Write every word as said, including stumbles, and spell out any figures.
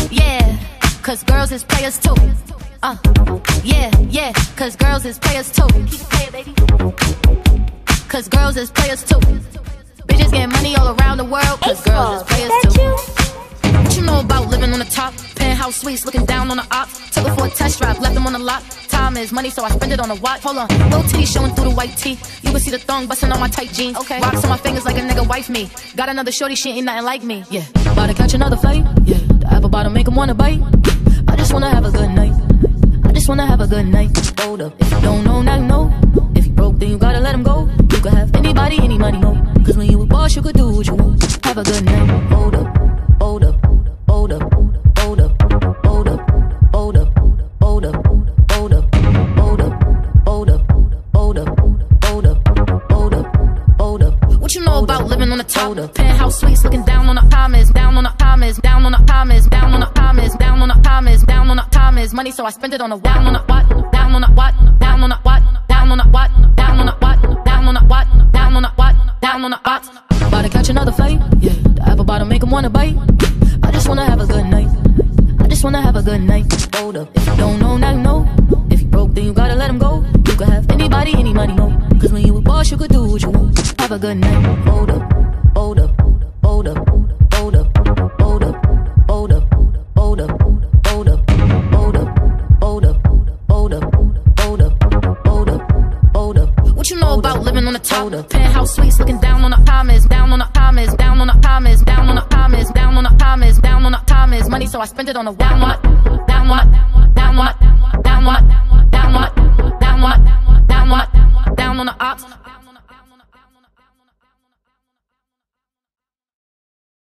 Yeah, cause girls is players too. Uh, yeah, yeah, cause girls is players too. Keep playing, baby. Cause girls is players too. Bitches getting money all around the world, cause girls is players too. What you know about living on the top? Penthouse suites, looking down on the ops. Took her for a test drive, left them on the lot. Time is money, so I spend it on a watch. Hold on, little titty showing through the white tee. You can see the thong busting on my tight jeans. Okay, rocks on my fingers like a nigga wife me. Got another shorty, she ain't nothing like me. Yeah, about to catch another fight. Yeah, the apple bottom make him wanna bite. I just wanna have a good night. I just wanna have a good night. Hold up, if you don't know, now you know. If you broke, then you gotta let him go. You could have anybody, any money, no. Cause when you a boss, you could do what you want. Have a good night. Hold up, hold up, hold up, hold up, hold up, hold up, hold up, hold up, hold up, hold up, hold up, hold up, hold up, hold up. What you know about living on the top? Penthouse suites, looking down on the commas, down on the commas, down on the commas, down on the commas, down on the commas, down on the commas. Money, so I spend it on a down on a what, down on a what, down on a what, down on a what, down on a what, down on a what, down on a what, down on a what. About to catch another fight. Yeah, the apple bottom make him wanna bite. I just wanna have a good night. I just wanna have a good night. Hold up, if you don't know, now you know. If you broke, then you gotta let him go. You could have anybody, any money, no. Cause when you a boss, you could do what you want. Have a good night. Hold up, hold up, hold up, hold up, hold up, hold up, hold up, hold up, hold up, hold up, hold up, hold up, hold up, hold up. What you know about living on the top? Penthouse suites, looking down on the commas, down on the commas, down on the commas, down on the commas, down on the commas, down on the commas. Money, so I spend it on a down on, down on, down on, down on.